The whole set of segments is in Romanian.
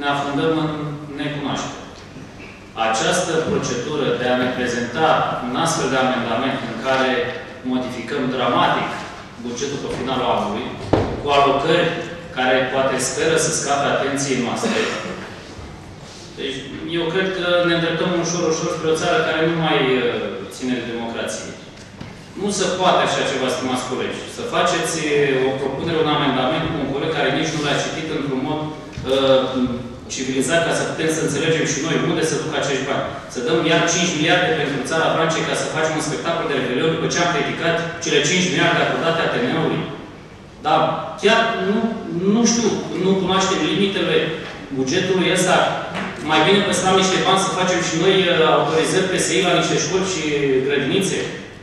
ne afundăm în necunoaștere. Această procedură de a ne prezenta un astfel de amendament în care modificăm dramatic bugetul pe finalul anului, cu alocări care poate speră să scape atenției noastre. Deci, eu cred că ne îndreptăm ușor spre o țară care nu mai ține de democrație. Nu se poate așa ceva, stimați colegi. Să faceți o propunere, un amendament cu un coleg care nici nu l-a citit într-un mod civilizat, ca să putem să înțelegem și noi unde se duc acești bani. Să dăm iar 5 miliarde pentru țara Franciei ca să facem un spectacol de rebelion după ce am criticat cele 5 miliarde acordate ATN-ului. Dar chiar nu știu, nu cunoaștem limitele bugetului ăsta. Mai bine păstrăm niște bani să facem și noi autorizări PSI la niște școli și grădinițe.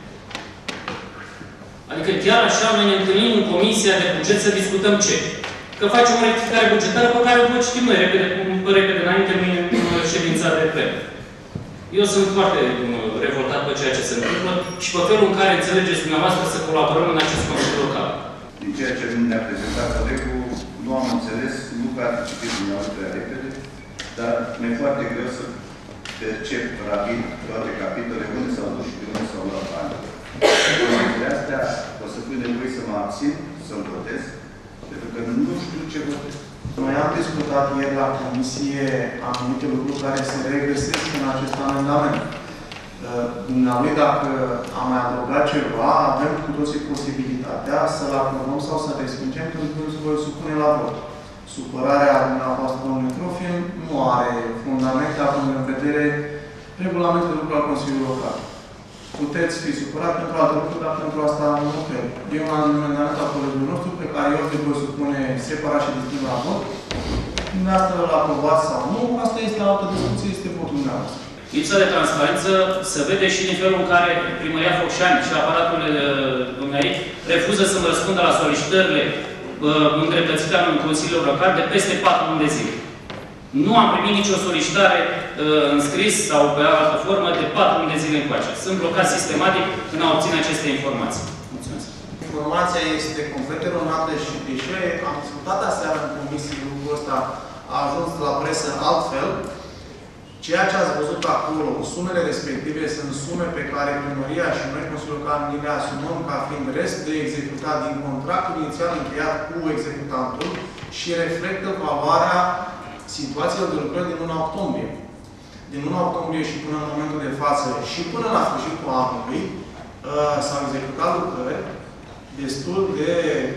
Adică chiar așa noi ne întâlnim în Comisia de Buget să discutăm ce? Că facem o rectificare bugetară pe care o citim noi repede înainte în ședința de plen. Eu sunt foarte revoltat pe ceea ce se întâmplă și pe felul în care înțelegeți dumneavoastră să colaborăm în acest Consiliu Local. Din ceea ce ne-a prezentat colegul, nu am înțeles, nu că ați citit dumneavoastră prea repede, dar mi-e foarte greu să percep rapid toate capitolele, unde s-au dus și de unde s-au luat bani. De astea o să fiu nevoie să mă abțin, să-mi votez, pentru că nu știu ce votez. Noi am discutat ieri la comisie anumite lucruri care se regăsesc în acest amendament. Dumnealui, dacă am mai adăugat ceva, avem cu toții posibilitatea să-l aprobăm sau să respingem, pentru că se voi supune la vot. Supărarea dumneavoastră, domnului Trofim, nu are fundamente, având în vedere regulamentul de lucru al Consiliului Local. Puteți fi supărat pentru alte lucruri, dar pentru asta nu cred. E un amendament al colegului nostru pe care eu trebuie să supune separat și distinct la vot. Dumneavoastră îl aprobați sau nu, asta este altă discuție, este votul dumneavoastră. Lipsa de transparență se vede și din felul în care Primăria Focșani și aparatul dumneavoastră refuză să-mi răspundă la solicitările îndreptățite în Consiliul Local de peste 4 luni de zile. Nu am primit nicio solicitare în scris sau pe altă formă de 4 luni de zile încoace. Sunt blocat sistematic în a obține aceste informații. Mulțumesc. Informația este complet eronată și deși am discutat aseară în comisie lucrul ăsta, a ajuns la presă altfel. Ceea ce ați văzut acolo, sumele respective sunt sume pe care Primăria și noi, Consiliul Local, ni le asumăm ca fiind rest de executat din contractul inițial încheiat cu executantul și reflectă valoarea situațiilor de lucrări din luna octombrie. Din luna octombrie și până în momentul de față și până la sfârșitul anului s-au executat lucrări destul de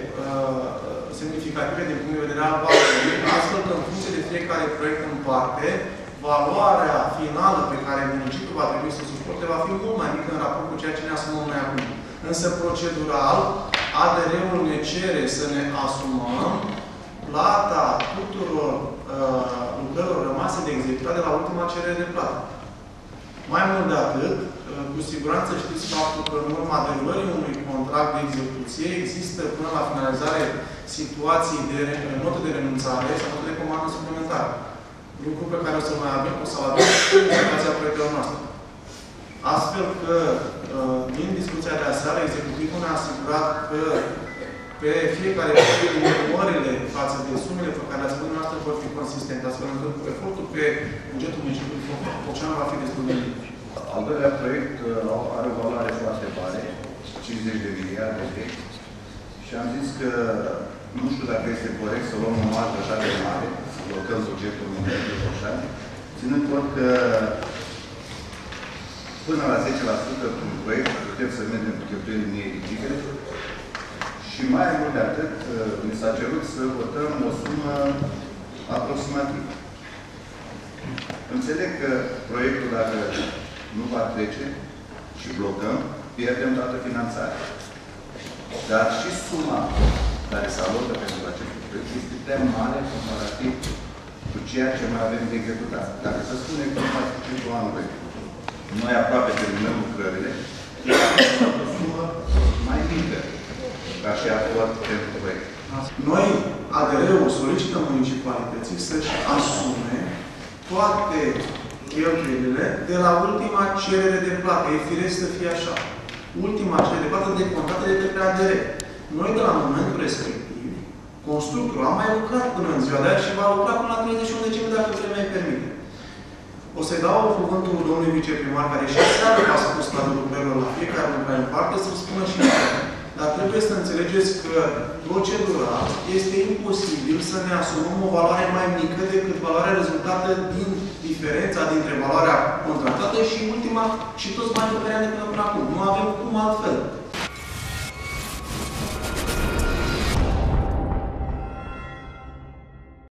semnificative din punct de vedere al valorii, astfel că în funcție de fiecare proiect în parte, valoarea finală pe care municipiul va trebui să o suporte va fi mult mai mică în raport cu ceea ce ne asumăm noi acum. Însă, procedural, ADR-ul ne cere să ne asumăm plata tuturor lucrărilor rămase de executat de la ultima cerere de plată. Mai mult de atât, cu siguranță știți faptul că în urma derulării unui contract de execuție există până la finalizare situații de notă de renunțare sau notă de comandă suplimentară. Lucru pe care o să mai avem, o să-l avem și în situația proiectelor noastre. Astfel că, din discuția de aseară, executivul ne-a asigurat că pe fiecare proiect din orele față de sumele pe care le-ați spus noastră vor fi consistente, astfel încât efortul pe bugetul municipiului Focșani va fi destul de mic. Al doilea proiect are o valoare foarte mare, 50 de miliarde de lei, și am zis că nu știu dacă este corect să luăm o marjă așa de mare, să blocăm bugetul municipiului Focșani, ținând cont că până la 10% cu un proiect putem să mergem cu cheltuieli neeligibile. Și mai mult de atât, mi s-a cerut să votăm o sumă aproximativă. Înțeleg că proiectul, dacă nu va trece și blocăm, pierdem toată finanțarea. Dar și suma care se alocă pentru acest proiect este prea mare comparativ cu ceea ce mai avem de executat. Dacă se spune că nu face cu anul, noi aproape terminăm lucrările, este o sumă mai mică ca și acord pentru proiect. Noi, ADR-ul solicită municipalității să-și asume toate cheltuielile de la ultima cerere de plată. E firesc să fie așa. Ultima cerere de plată decontată de către ADR. Noi, de la momentul respectiv, constructorul a mai lucrat până în ziua de azi și va lucra până la 31 decembrie, dacă vremea îi permite. O să-i dau cuvântul domnului viceprimar, care și seara a spus stadiul lucrărilor la fiecare lucrare în parte, să spună și noi. Dar trebuie să înțelegeți că procedura este imposibil să ne asumăm o valoare mai mică decât valoarea rezultată din diferența dintre valoarea contractată și ultima și toți banii pe care ne până acum. Nu avem cum altfel.